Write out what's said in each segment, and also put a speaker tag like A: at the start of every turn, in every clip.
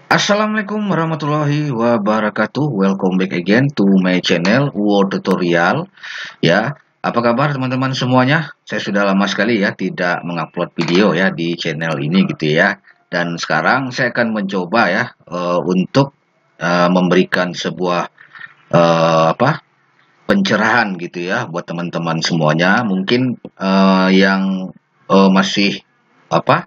A: Assalamualaikum warahmatullahi wabarakatuh. Welcome back again to my channel World Tutorial. Ya, apa kabar teman-teman semuanya? Saya sudah lama sekali ya tidak mengupload video ya di channel ini gitu ya. Dan sekarang saya akan mencoba ya untuk memberikan sebuah apa pencerahan gitu ya buat teman-teman semuanya. Mungkin yang masih apa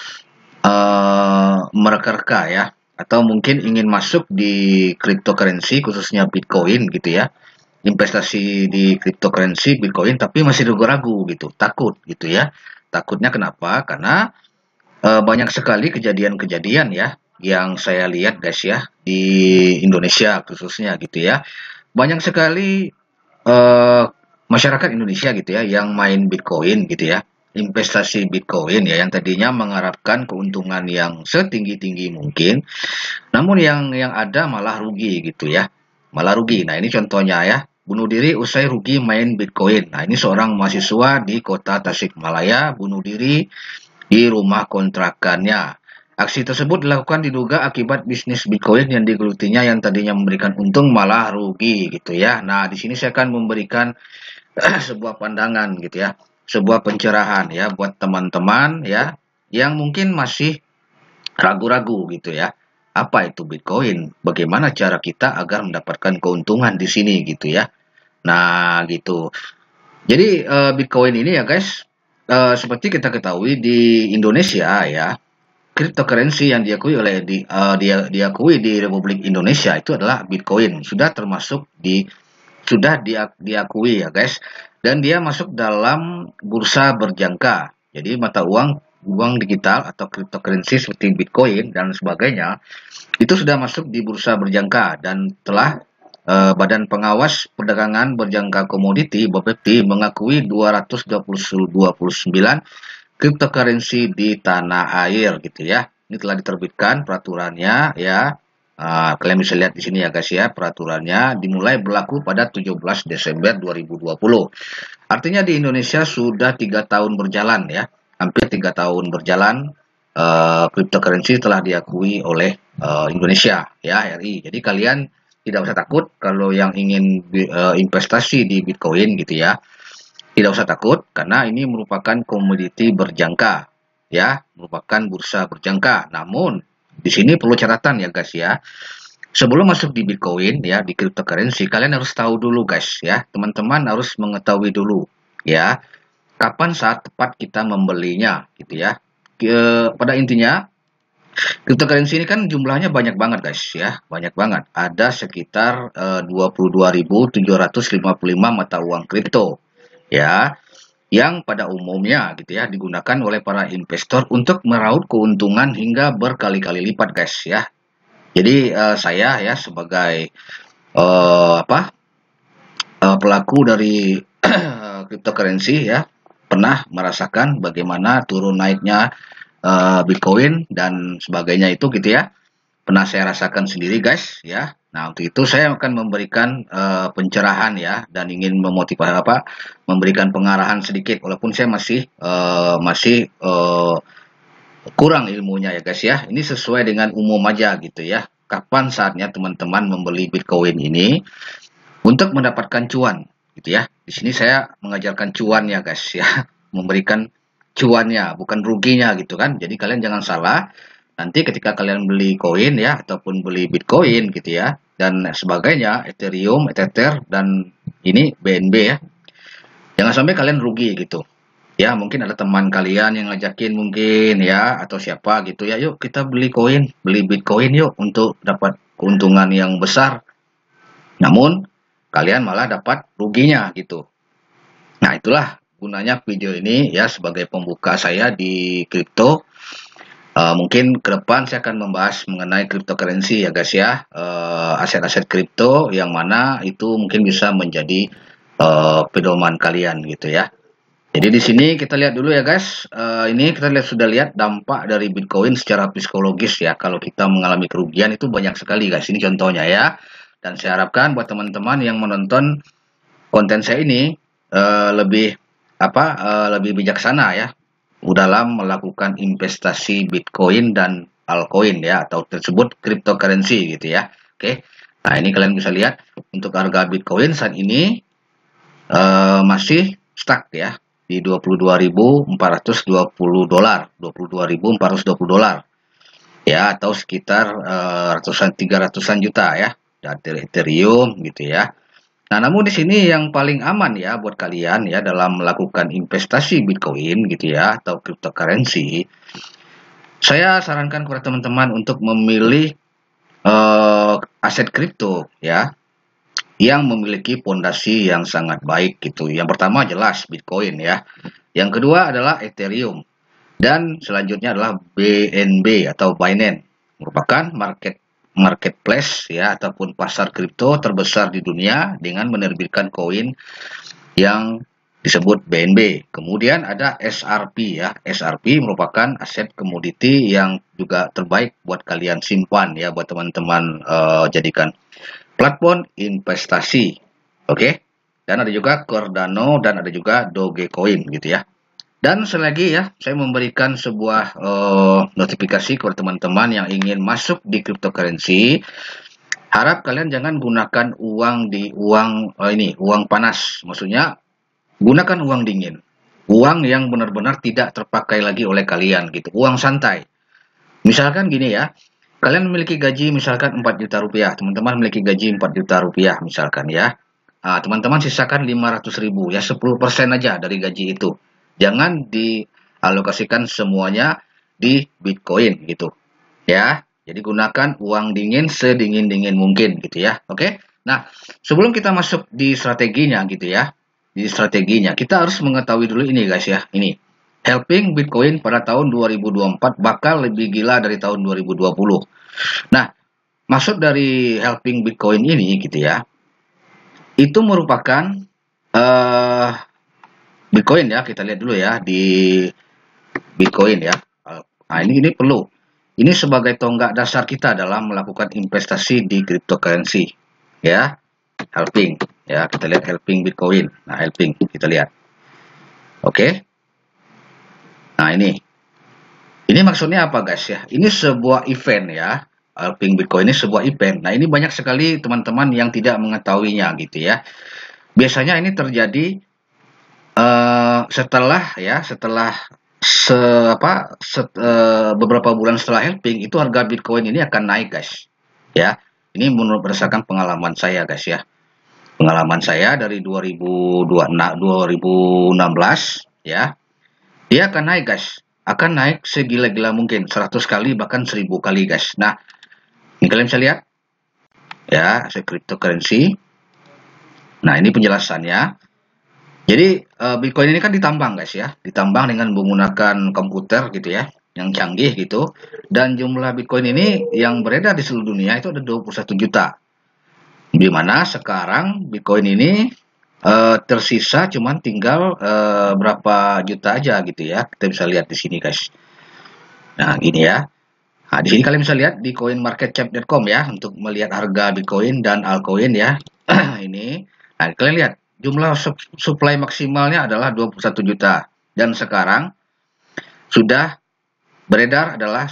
A: mereka-reka ya, atau mungkin ingin masuk di cryptocurrency khususnya Bitcoin gitu ya, investasi di cryptocurrency Bitcoin tapi masih ragu-ragu gitu, takut gitu ya. Takutnya kenapa? Karena banyak sekali kejadian-kejadian ya yang saya lihat guys ya di Indonesia khususnya gitu ya. Banyak sekali masyarakat Indonesia gitu ya yang main Bitcoin gitu ya, investasi Bitcoin ya yang tadinya mengharapkan keuntungan yang setinggi-tinggi mungkin, namun yang ada malah rugi gitu ya, malah rugi. Nah, ini contohnya ya, bunuh diri usai rugi main Bitcoin. Nah, ini seorang mahasiswa di kota Tasikmalaya bunuh diri di rumah kontrakannya. Aksi tersebut dilakukan diduga akibat bisnis Bitcoin yang digelutinya yang tadinya memberikan untung malah rugi gitu ya. Nah, di sini saya akan memberikan sebuah pandangan gitu ya, sebuah pencerahan ya buat teman-teman ya yang mungkin masih ragu-ragu gitu ya. Apa itu Bitcoin? Bagaimana cara kita agar mendapatkan keuntungan di sini gitu ya. Nah, gitu. Jadi Bitcoin ini ya guys, seperti kita ketahui di Indonesia ya, cryptocurrency yang diakui di Republik Indonesia itu adalah Bitcoin. Sudah diakui ya guys, dan dia masuk dalam bursa berjangka. Jadi mata uang digital atau cryptocurrency seperti Bitcoin dan sebagainya itu sudah masuk di bursa berjangka dan telah Badan Pengawas Perdagangan Berjangka Komoditi (BPEPTI) mengakui 229 cryptocurrency di tanah air gitu ya. Ini telah diterbitkan peraturannya ya. Kalian bisa lihat di sini ya guys ya, peraturannya dimulai berlaku pada 17 Desember 2020. Artinya di Indonesia sudah 3 tahun berjalan ya, hampir 3 tahun berjalan, cryptocurrency telah diakui oleh Indonesia ya, RI. Jadi kalian tidak usah takut kalau yang ingin investasi di Bitcoin gitu ya, tidak usah takut karena ini merupakan komoditi berjangka ya, merupakan bursa berjangka. Namun di sini perlu catatan ya guys ya. Sebelum masuk di Bitcoin ya, di cryptocurrency, kalian harus tahu dulu guys ya. Teman-teman harus mengetahui dulu ya, kapan saat tepat kita membelinya gitu ya. Pada intinya, cryptocurrency ini kan jumlahnya banyak banget guys ya, banyak banget. Ada sekitar 22.755 mata uang kripto ya, yang pada umumnya gitu ya digunakan oleh para investor untuk meraup keuntungan hingga berkali-kali lipat guys ya. Jadi saya ya sebagai pelaku dari cryptocurrency ya pernah merasakan bagaimana turun naiknya Bitcoin dan sebagainya itu gitu ya. Pernah saya rasakan sendiri guys ya. Nah, untuk itu saya akan memberikan pencerahan ya dan ingin memotivasi memberikan pengarahan sedikit walaupun saya masih kurang ilmunya ya guys ya. Ini sesuai dengan umum aja gitu ya. Kapan saatnya teman-teman membeli Bitcoin ini untuk mendapatkan cuan gitu ya. Di sini saya mengajarkan cuan ya guys ya, memberikan cuannya bukan ruginya gitu kan. Jadi kalian jangan salah. Nanti ketika kalian beli koin ya ataupun beli Bitcoin gitu ya dan sebagainya, Ethereum, Ether dan ini BNB ya. Jangan sampai kalian rugi gitu. Ya, mungkin ada teman kalian yang ngajakin mungkin ya atau siapa gitu ya, yuk kita beli koin, beli Bitcoin yuk untuk dapat keuntungan yang besar. Namun kalian malah dapat ruginya gitu. Nah, itulah gunanya video ini ya sebagai pembuka saya di kripto. Mungkin ke depan saya akan membahas mengenai cryptocurrency ya guys ya, aset-aset kripto yang mana itu mungkin bisa menjadi pedoman kalian gitu ya. Jadi di sini kita lihat dulu ya guys, ini kita sudah lihat dampak dari Bitcoin secara psikologis ya. Kalau kita mengalami kerugian itu banyak sekali guys. Ini contohnya ya. Dan saya harapkan buat teman-teman yang menonton konten saya ini lebih lebih bijaksana ya dalam melakukan investasi Bitcoin dan altcoin ya, atau tersebut cryptocurrency gitu ya. Oke. Nah, ini kalian bisa lihat untuk harga Bitcoin saat ini masih stuck ya di 22.420 dolar, 22.420 dolar ya, atau sekitar ratusan 300-an juta ya dari Ethereum gitu ya. Nah, namun di sini yang paling aman ya buat kalian ya dalam melakukan investasi Bitcoin gitu ya atau cryptocurrency, saya sarankan kepada teman-teman untuk memilih aset kripto ya yang memiliki pondasi yang sangat baik gitu. Yang pertama jelas Bitcoin ya. Yang kedua adalah Ethereum dan selanjutnya adalah BNB atau Binance, merupakan marketplace ya ataupun pasar kripto terbesar di dunia dengan menerbitkan koin yang disebut BNB. Kemudian ada SRP ya. SRP merupakan aset komoditi yang juga terbaik buat kalian simpan ya, buat teman-teman jadikan platform investasi. Oke. Dan ada juga Cardano dan ada juga Dogecoin gitu ya. Dan selagi ya, saya memberikan sebuah notifikasi kepada teman-teman yang ingin masuk di cryptocurrency. Harap kalian jangan gunakan uang uang panas. Maksudnya gunakan uang dingin. Uang yang benar-benar tidak terpakai lagi oleh kalian gitu. Uang santai. Misalkan gini ya, kalian memiliki gaji misalkan 4 juta rupiah. Teman-teman memiliki gaji 4 juta rupiah misalkan ya. Teman-teman sisakan 500.000 ya, 10% aja dari gaji itu. Jangan dialokasikan semuanya di Bitcoin gitu ya. Jadi gunakan uang dingin sedingin-dingin mungkin gitu ya. Oke. Nah, sebelum kita masuk di strateginya gitu ya. Di strateginya kita harus mengetahui dulu ini guys ya. Ini helping Bitcoin pada tahun 2024 bakal lebih gila dari tahun 2020. Nah, maksud dari helping Bitcoin ini gitu ya. Itu merupakan Bitcoin ya, kita lihat dulu ya di Bitcoin ya. Nah, ini perlu. Ini sebagai tonggak dasar kita dalam melakukan investasi di cryptocurrency ya. Helping ya, kita lihat helping Bitcoin. Nah, helping kita lihat. Oke. Nah, ini maksudnya apa guys ya? Ini sebuah event ya. Helping Bitcoin ini sebuah event. Nah, ini banyak sekali teman-teman yang tidak mengetahuinya gitu ya. Biasanya ini terjadi setelah beberapa bulan setelah helping itu harga Bitcoin ini akan naik guys ya. Ini menurut berdasarkan pengalaman saya guys ya, pengalaman saya dari 2016 ya, dia akan naik guys, akan naik segila-gila mungkin 100 kali bahkan 1000 kali guys. Nah, ini kalian bisa lihat ya, aset cryptocurrency. Nah, ini penjelasannya. Jadi Bitcoin ini kan ditambang guys ya, ditambang dengan menggunakan komputer gitu ya, yang canggih gitu. Dan jumlah Bitcoin ini yang beredar di seluruh dunia itu ada 21 juta. Di mana sekarang Bitcoin ini tersisa cuman tinggal berapa juta aja gitu ya. Kita bisa lihat di sini guys. Nah, gini ya. Nah, di sini kalian bisa lihat di coinmarketcap.com ya untuk melihat harga Bitcoin dan altcoin ya. Ini. Nah, kalian lihat jumlah supply maksimalnya adalah 21 juta dan sekarang sudah beredar adalah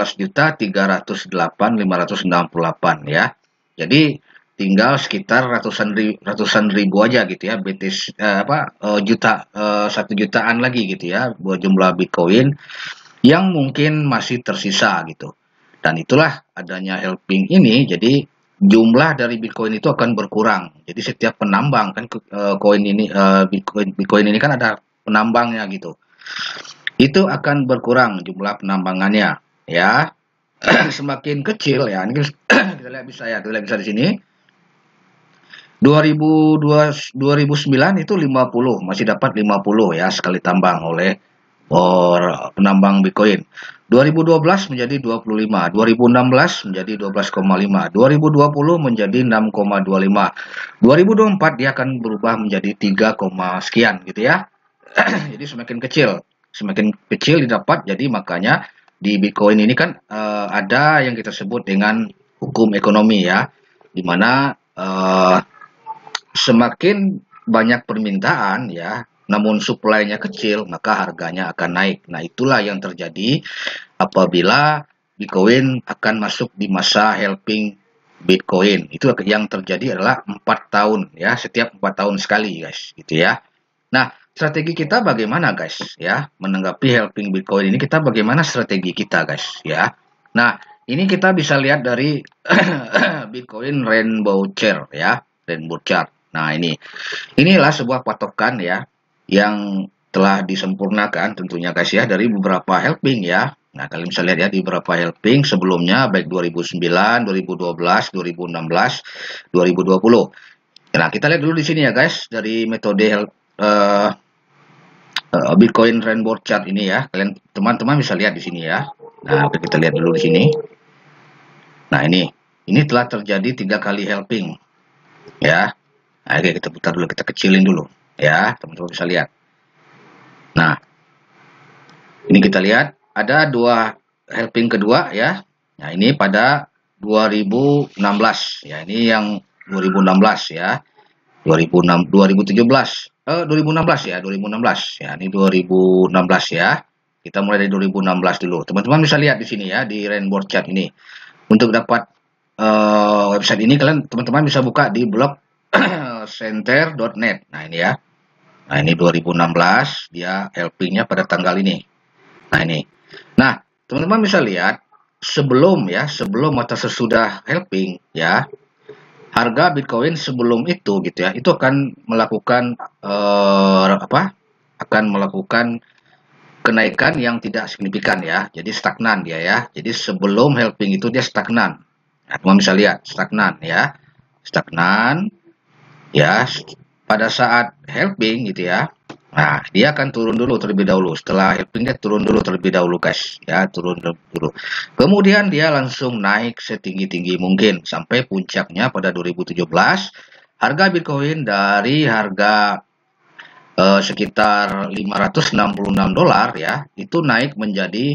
A: 19.308.568 ya. Jadi tinggal sekitar ratusan ribu aja gitu ya, BTC satu jutaan lagi gitu ya buat jumlah Bitcoin yang mungkin masih tersisa gitu. Dan itulah adanya helping ini, jadi jumlah dari Bitcoin itu akan berkurang. Jadi setiap penambang kan koin ini Bitcoin ini kan ada penambangnya gitu. Itu akan berkurang jumlah penambangannya ya. Semakin kecil ya. Ini kita lihat bisa ya, kita lihat bisa di sini. 2009 itu 50, masih dapat 50 ya sekali tambang oleh penambang Bitcoin. 2012 menjadi 25, 2016 menjadi 12,5, 2020 menjadi 6,25, 2024 dia akan berubah menjadi 3, sekian gitu ya. Jadi semakin kecil didapat. Jadi makanya di Bitcoin ini kan ada yang kita sebut dengan hukum ekonomi ya, dimana semakin banyak permintaan ya, namun supply-nya kecil, maka harganya akan naik. Nah, itulah yang terjadi apabila Bitcoin akan masuk di masa helping Bitcoin. Itu yang terjadi adalah 4 tahun ya, setiap 4 tahun sekali guys, gitu ya. Nah, strategi kita bagaimana guys ya? Menanggapi helping Bitcoin ini kita bagaimana strategi kita guys ya? Nah, ini kita bisa lihat dari Bitcoin Rainbow Chart ya, Rainbow Chart. Nah, inilah sebuah patokan ya yang telah disempurnakan tentunya guys ya dari beberapa helping ya. Nah, kalian bisa lihat ya di beberapa helping sebelumnya baik 2009, 2012, 2016, 2020. Nah, kita lihat dulu di sini ya guys dari metode Bitcoin Rainbow Chart ini ya. Kalian teman-teman bisa lihat di sini ya. Nah, oke, kita lihat dulu di sini. Nah, ini telah terjadi 3 kali helping ya. Nah, oke, kita putar dulu, kita kecilin dulu ya, teman-teman bisa lihat. Nah, ini kita lihat ada 2 helping kedua ya. Nah, ini pada 2016 ya. Ini yang 2016 ya. 2016 ya, 2016 ya. Ini 2016 ya. Kita mulai dari 2016 dulu. Teman-teman bisa lihat di sini ya di Rainbow Chart ini. Untuk dapat website ini kalian teman-teman bisa buka di blog center.net. Nah, ini ya. Nah, ini 2016 dia helpingnya pada tanggal ini. Nah, ini. Nah, teman-teman bisa lihat sebelum atau sesudah helping ya, harga Bitcoin sebelum itu gitu ya, itu akan melakukan akan melakukan kenaikan yang tidak signifikan ya. Jadi stagnan dia ya. Jadi sebelum helping itu dia stagnan. Nah, teman bisa lihat stagnan ya. Stagnan ya, pada saat helping gitu ya. Nah, dia akan turun dulu terlebih dahulu. Setelah helping dia turun dulu terlebih dahulu guys. Ya, turun dulu. Kemudian dia langsung naik setinggi-tinggi mungkin sampai puncaknya pada 2017. Harga Bitcoin dari harga sekitar 566 dolar ya, itu naik menjadi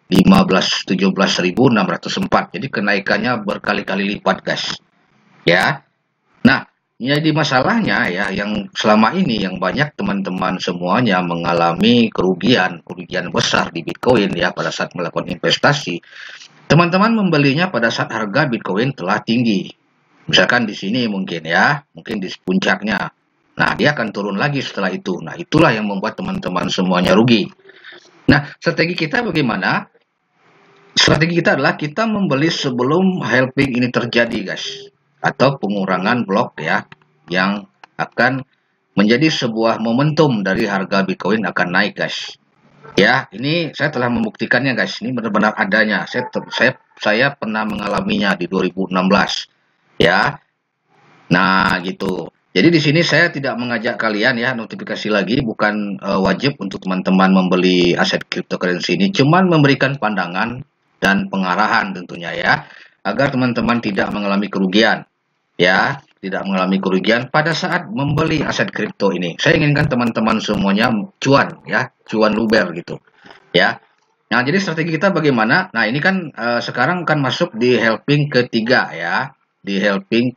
A: 17.604. Jadi kenaikannya berkali-kali lipat guys. Ya. Nah, jadi masalahnya ya yang selama ini yang banyak teman-teman semuanya mengalami kerugian besar di Bitcoin ya pada saat melakukan investasi. Teman-teman membelinya pada saat harga Bitcoin telah tinggi. Misalkan di sini mungkin ya, mungkin di puncaknya. Nah, dia akan turun lagi setelah itu. Nah, itulah yang membuat teman-teman semuanya rugi. Nah, strategi kita bagaimana? Strategi kita adalah kita membeli sebelum helping ini terjadi guys, atau pengurangan blok ya, yang akan menjadi sebuah momentum dari harga Bitcoin akan naik guys. Ya, ini saya telah membuktikannya guys. Ini benar-benar adanya. Saya pernah mengalaminya di 2016 ya. Nah, gitu. Jadi di sini saya tidak mengajak kalian ya notifikasi lagi, bukan wajib untuk teman-teman membeli aset cryptocurrency ini, cuman memberikan pandangan dan pengarahan tentunya ya, agar teman-teman tidak mengalami kerugian ya, tidak mengalami kerugian pada saat membeli aset kripto ini. Saya inginkan teman-teman semuanya cuan ya, cuan luber gitu ya. Nah, jadi strategi kita bagaimana? Nah, ini kan sekarang kan masuk di helping ketiga ya, di helping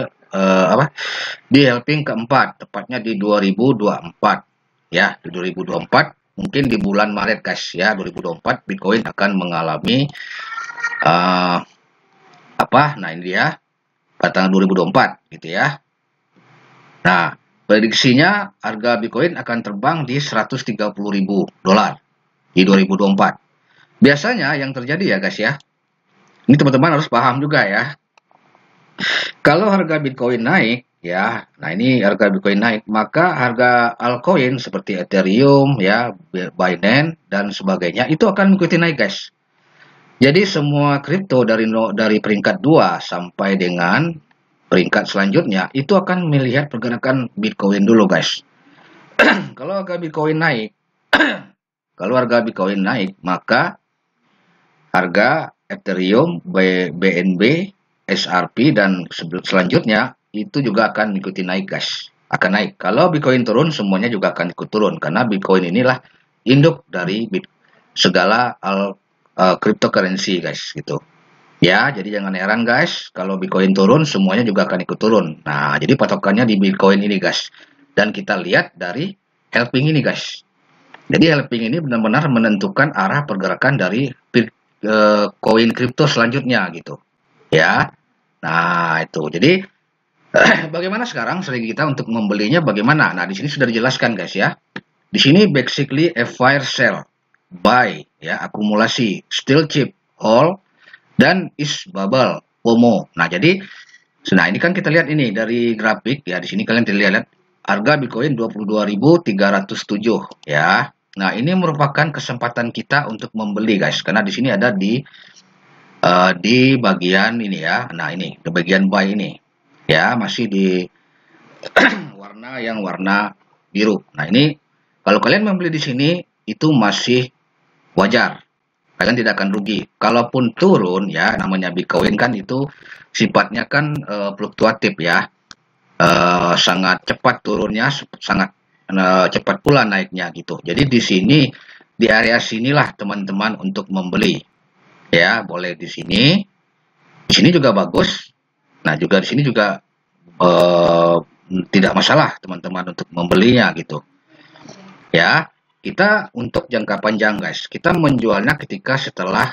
A: di helping keempat, tepatnya di 2024 ya, di 2024 mungkin di bulan Maret guys ya, 2024 Bitcoin akan mengalami nah ini dia pada tanggal 2024 gitu ya. Nah, prediksinya harga Bitcoin akan terbang di 130.000 dolar di 2024. Biasanya yang terjadi ya guys ya, ini teman-teman harus paham juga ya. Kalau harga Bitcoin naik ya, nah ini harga Bitcoin naik, maka harga altcoin seperti Ethereum ya, Binance dan sebagainya itu akan mengikuti naik guys. Jadi semua kripto dari peringkat 2 sampai dengan peringkat selanjutnya itu akan melihat pergerakan Bitcoin dulu guys. Kalau harga Bitcoin naik, maka harga Ethereum, BNB, XRP dan selanjutnya itu juga akan mengikuti naik guys, akan naik. Kalau Bitcoin turun semuanya juga akan ikut turun, karena Bitcoin inilah induk dari segala cryptocurrency guys gitu ya. Jadi jangan heran guys kalau Bitcoin turun semuanya juga akan ikut turun. Nah, jadi patokannya di Bitcoin ini guys, dan kita lihat dari helping ini guys. Jadi helping ini benar-benar menentukan arah pergerakan dari koin kripto selanjutnya gitu ya. Nah, itu. Jadi bagaimana sekarang strategi kita untuk membelinya bagaimana? Nah, di sini sudah dijelaskan guys ya. Di sini basically a fire sell, buy ya, akumulasi, still cheap, hold, dan is bubble, FOMO. Nah, jadi ini kan kita lihat ini dari grafik ya. Di sini kalian lihat harga Bitcoin 22.307 ya. Nah, ini merupakan kesempatan kita untuk membeli guys, karena di sini ada di bagian ini ya. Nah, ini di bagian buy ini ya, masih di warna biru. Nah, ini kalau kalian membeli di sini itu masih wajar. Kalian tidak akan rugi. Kalaupun turun ya, namanya Bitcoin kan itu sifatnya kan fluktuatif ya. Sangat cepat turunnya, sangat cepat pula naiknya gitu. Jadi di sini di area sinilah teman-teman untuk membeli. Ya, boleh di sini. Di sini juga bagus. Nah, juga di sini juga tidak masalah teman-teman untuk membelinya gitu. Ya, kita untuk jangka panjang guys, kita menjualnya ketika setelah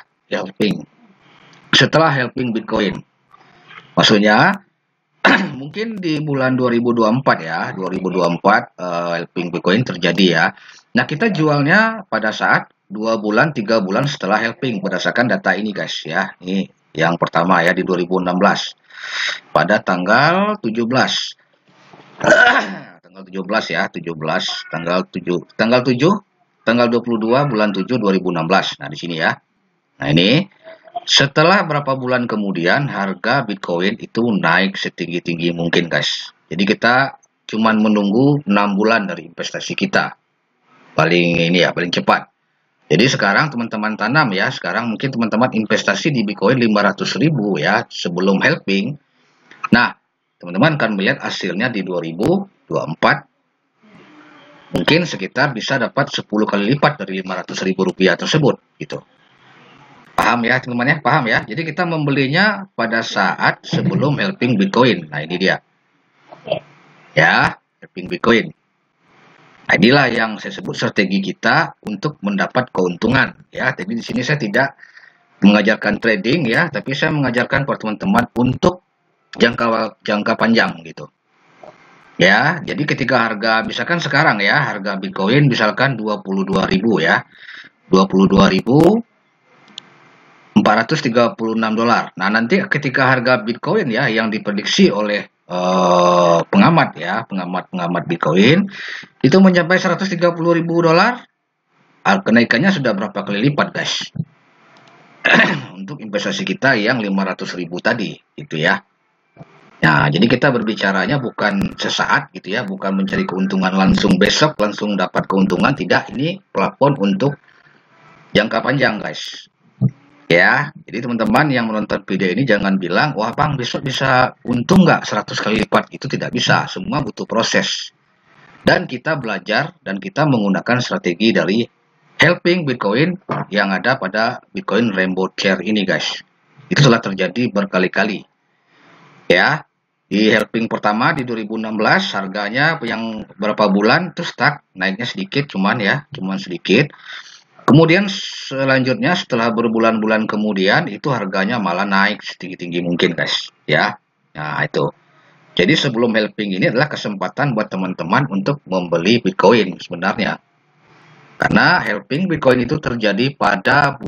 A: halving Bitcoin. Maksudnya mungkin di bulan 2024 ya, 2024 halving Bitcoin terjadi ya. Nah, kita jualnya pada saat 2 bulan, 3 bulan setelah halving berdasarkan data ini guys ya. Ini yang pertama ya di 2016 pada tanggal 17. Tanggal 17 ya, 17 tanggal 22 bulan 7 2016. Nah, di sini ya. Nah, ini setelah berapa bulan kemudian harga Bitcoin itu naik setinggi-tinggi mungkin guys. Jadi kita cuman menunggu 6 bulan dari investasi kita. Paling ini ya, paling cepat. Jadi sekarang teman-teman tanam ya, sekarang mungkin teman-teman investasi di Bitcoin 500.000 ya sebelum halving. Nah, teman-teman akan melihat hasilnya di 2024 mungkin sekitar bisa dapat 10 kali lipat dari 500.000 rupiah tersebut gitu. Paham ya teman-teman ya, paham ya. Jadi kita membelinya pada saat sebelum halving Bitcoin. Nah, ini dia ya, halving Bitcoin. Nah, inilah yang saya sebut strategi kita untuk mendapat keuntungan ya. Jadi di sini saya tidak mengajarkan trading ya, tapi saya mengajarkan buat teman-teman untuk jangka panjang gitu. Ya, jadi ketika harga misalkan sekarang ya, harga Bitcoin misalkan 22.000 ya. 22.436 dolar. Nah, nanti ketika harga Bitcoin ya yang diprediksi oleh pengamat Bitcoin itu mencapai 130.000 dolar, kenaikannya sudah berapa kali lipat, guys. Untuk investasi kita yang 500.000 tadi, gitu ya. Nah, jadi kita berbicaranya bukan sesaat gitu ya, bukan mencari keuntungan langsung besok, langsung dapat keuntungan, tidak. Ini plafon untuk jangka panjang, guys. Ya, jadi teman-teman yang menonton video ini jangan bilang, wah bang besok bisa untung nggak 100 kali lipat, itu tidak bisa, semua butuh proses. Dan kita belajar dan kita menggunakan strategi dari halving Bitcoin yang ada pada Bitcoin Rainbow Share ini, guys. Itu telah terjadi berkali-kali. Ya, di halving pertama di 2016 harganya yang berapa bulan terus stuck, naiknya sedikit cuman sedikit. Kemudian selanjutnya setelah berbulan-bulan kemudian itu harganya malah naik setinggi-tinggi mungkin, guys, ya. Nah, itu. Jadi sebelum halving ini adalah kesempatan buat teman-teman untuk membeli Bitcoin sebenarnya. Karena halving Bitcoin itu terjadi pada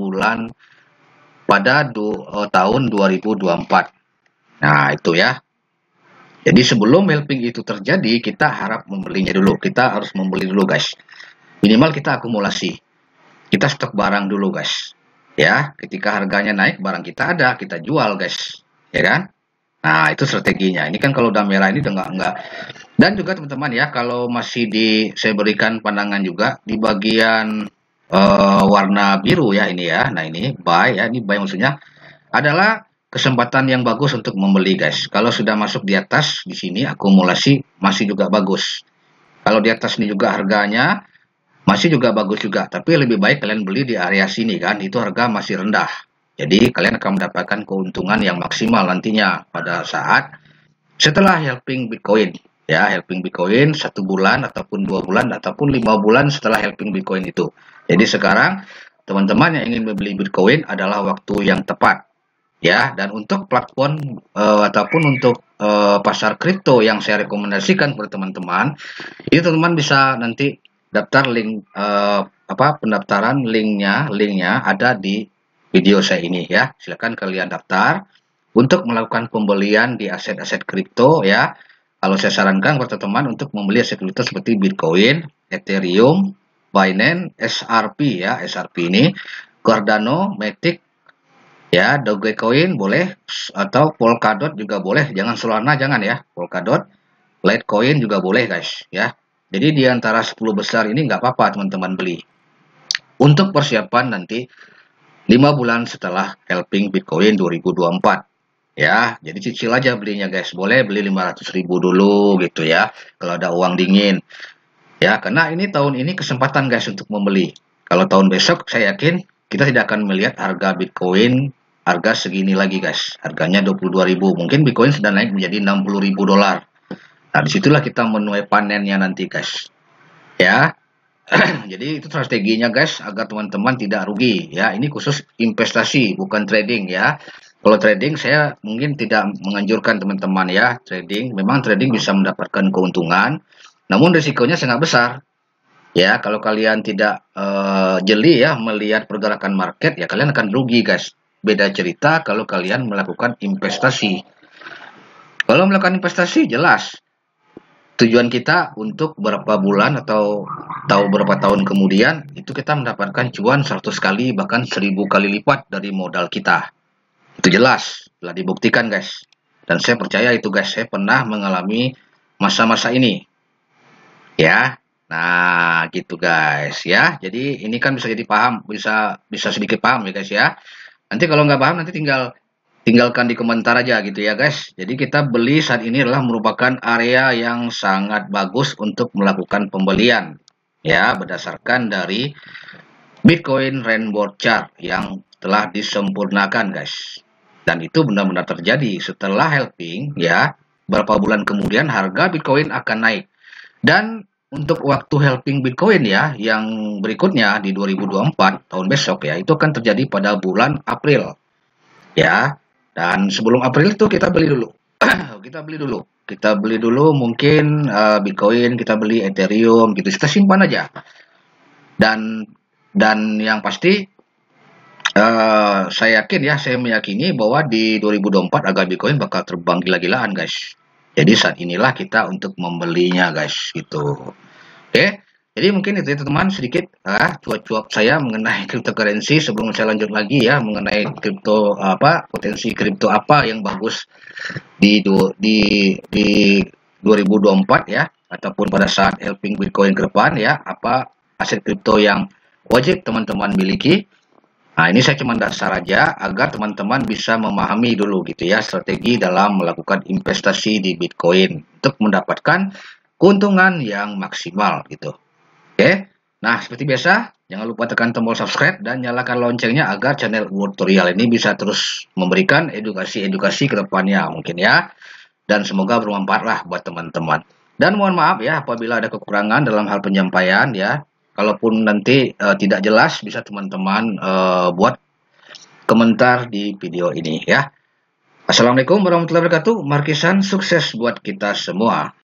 A: tahun 2024. Nah, itu ya. Jadi sebelum halving itu terjadi, kita harap membelinya dulu. Kita harus membeli dulu, guys. Minimal kita akumulasi. Kita stok barang dulu, guys. Ya, ketika harganya naik, barang kita ada, kita jual, guys. Ya kan? Nah, itu strateginya. Ini kan kalau udah merah ini udah enggak. Dan juga teman-teman ya, kalau masih saya berikan pandangan juga di bagian warna biru ya ini ya. Nah, ini buy ya, ini buy maksudnya adalah kesempatan yang bagus untuk membeli, guys. Kalau sudah masuk di atas di sini akumulasi masih juga bagus. Kalau di atas ini juga harganya masih juga bagus juga, tapi lebih baik kalian beli di area sini kan, itu harga masih rendah. Jadi kalian akan mendapatkan keuntungan yang maksimal nantinya pada saat setelah halving Bitcoin. Ya, halving Bitcoin 1 bulan ataupun 2 bulan ataupun 5 bulan setelah halving Bitcoin itu. Jadi sekarang teman-teman yang ingin membeli Bitcoin adalah waktu yang tepat. Ya, dan untuk platform ataupun untuk pasar kripto yang saya rekomendasikan kepada teman-teman, itu teman-teman bisa nanti daftar link pendaftaran linknya ada di video saya ini ya. Silakan kalian daftar untuk melakukan pembelian di aset-aset kripto ya. Kalau saya sarankan kepada teman-teman untuk membeli aset kripto seperti Bitcoin, Ethereum, Binance, SRP ya, SRP ini, Cardano, Matic, ya, Dogecoin boleh atau Polkadot juga boleh, jangan Solana jangan ya, Polkadot, Litecoin juga boleh guys ya. Jadi di antara 10 besar ini nggak apa-apa teman-teman beli. Untuk persiapan nanti 5 bulan setelah halving Bitcoin 2024 ya. Jadi cicil aja belinya guys. Boleh beli 500.000 dulu gitu ya. Kalau ada uang dingin. Ya, karena ini tahun ini kesempatan guys untuk membeli. Kalau tahun besok saya yakin kita tidak akan melihat harga Bitcoin harga segini lagi guys. Harganya 22.000. Mungkin Bitcoin sudah naik menjadi 60.000 dolar. Nah, disitulah kita menuai panennya nanti guys. Ya. Jadi itu strateginya guys agar teman-teman tidak rugi ya. Ini khusus investasi bukan trading ya. Kalau trading saya mungkin tidak menganjurkan teman-teman ya. Trading memang trading bisa mendapatkan keuntungan, namun risikonya sangat besar. Ya, kalau kalian tidak jeli ya melihat pergerakan market ya kalian akan rugi guys. Beda cerita kalau kalian melakukan investasi. Kalau melakukan investasi jelas tujuan kita untuk berapa bulan atau berapa tahun kemudian itu kita mendapatkan cuan 100 kali bahkan 1000 kali lipat dari modal kita. Itu jelas, telah dibuktikan guys. Dan saya percaya itu guys, saya pernah mengalami masa-masa ini. Ya. Nah, gitu guys ya. Jadi ini kan bisa jadi paham, bisa sedikit paham ya guys ya. Nanti kalau nggak paham nanti tinggalkan di komentar aja gitu ya guys. Jadi kita beli saat ini adalah merupakan area yang sangat bagus untuk melakukan pembelian ya berdasarkan dari Bitcoin Rainbow Chart yang telah disempurnakan guys. Dan itu benar-benar terjadi setelah halving ya. Berapa bulan kemudian harga Bitcoin akan naik. Dan untuk waktu halving Bitcoin ya yang berikutnya di 2024 tahun besok ya itu akan terjadi pada bulan April. Ya. Dan sebelum April itu kita beli dulu. Kita beli dulu mungkin Bitcoin, kita beli Ethereum gitu. Kita simpan aja. Dan yang pasti saya meyakini bahwa di 2024 harga Bitcoin bakal terbang gila-gilaan guys. Jadi saat inilah kita untuk membelinya guys gitu. Oke. Jadi mungkin itu teman sedikit cuap-cuap saya mengenai cryptocurrency sebelum saya lanjut lagi ya mengenai potensi kripto apa yang bagus di 2024 ya ataupun pada saat halving Bitcoin ke depan ya, apa aset kripto yang wajib teman-teman miliki. Nah, ini saya cuma dasar aja agar teman-teman bisa memahami dulu gitu ya strategi dalam melakukan investasi di Bitcoin untuk mendapatkan keuntungan yang maksimal gitu. Oke, nah seperti biasa, jangan lupa tekan tombol subscribe dan nyalakan loncengnya agar channel tutorial ini bisa terus memberikan edukasi-edukasi ke depannya mungkin ya. Dan semoga bermanfaat lah buat teman-teman. Dan mohon maaf ya apabila ada kekurangan dalam hal penyampaian ya. Kalaupun nanti tidak jelas bisa teman-teman buat komentar di video ini ya. Assalamualaikum warahmatullahi wabarakatuh. Markisan sukses buat kita semua.